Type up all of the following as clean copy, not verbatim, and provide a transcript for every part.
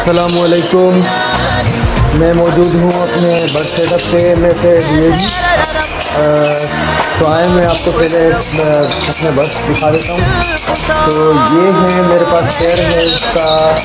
अस्सलामुअलैकुम। मैं मौजूद हूँ अपने बर्ड सेटअप पे लेते DAG। तो आए मैं आपको पहले अपने बर्ड्स दिखा देता हूँ। तो ये है मेरे पास पेयर है इसका,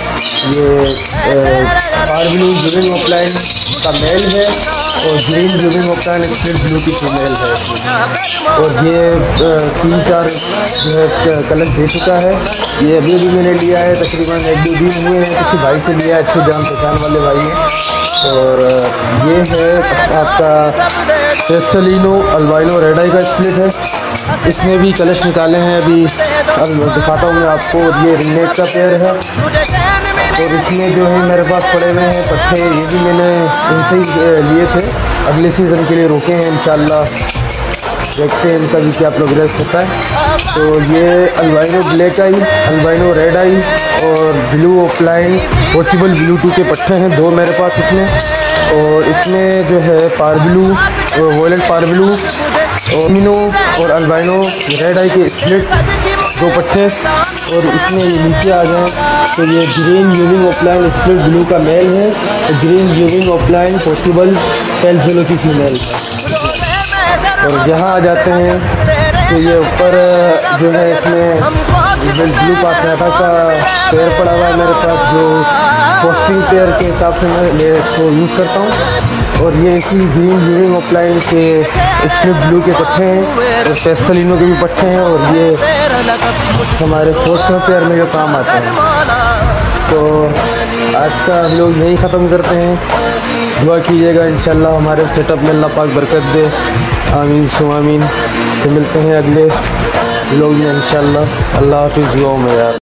ये पारब्लू जुबिंग ऑफलाइन का मेल है और ग्रीन जुबिंग ऑफलाइन स्प्लिट ब्लू की फीमेल है। और ये 3-4 जो है कलर दे चुका है। ये अभी अभी मैंने लिया है, तकरीबन 1-2 दिन हुए हैं। किसी भाई से लिया है, अच्छे जान पहचान वाले भाई हैं। और ये है आपका पेस्टलिनो अल्बाइनो रेड आई का स्प्लिट है। इसमें भी कलश निकाले हैं अभी, अब दिखाता हूँ मैं आपको। ये रिंगनेक का पेयर है और इसमें जो है मेरे पास पड़े हुए हैं पट्टे। ये भी मैंने इनसे ही लिए थे, अगले सीज़न के लिए रोके हैं इंशाल्लाह। देखते हैं इनका भी क्या प्रोग्रेस होता है। तो ये albino black eye, albino red eye और ब्लू ऑफलाइन पॉसिबल ब्लू 2 के पट्टे हैं 2 मेरे पास इसमें। और इसमें जो है पारब्लू वॉयलेट पारब्लू और मिनो और अल्बाइनो रेड आई के स्प्लिट 2 पट्टे। और इसमें ये नीचे आ जाएँ तो ये ग्रीन यूविंग ऑफलाइन स्प्लिट ब्लू का मेल है और ग्रीन यूविंग ऑफलाइन पॉसिबल पेल फेलो की फीमेल है। और यहाँ आ जाते हैं तो ये ऊपर जो है इसमें ब्लू पासनाटा का पेयर पड़ा हुआ है मेरे पास, जो पोस्टिंग पेयर के हिसाब से मैं इसको यूज़ करता हूँ। और ये इसी ग्रीन यूविंग ऑफलाइन के स्प्लिट ब्लू के पट्टे हैं और पेस्टलिनो के भी पट्टे हैं। और ये हमारे पोस्टर पेयर में जो काम आते हैं। तो आज का हम लोग यही ख़त्म करते हैं। दुआ कीजिएगा इंशाल्लाह हमारे सेटअप में अल्लाह पाक बरकत दे। आमीन सुआमीन। तो मिलते हैं अगले व्लॉग में इंशाल्लाह। अल्लाह हाफिज़। दुआओं में यार।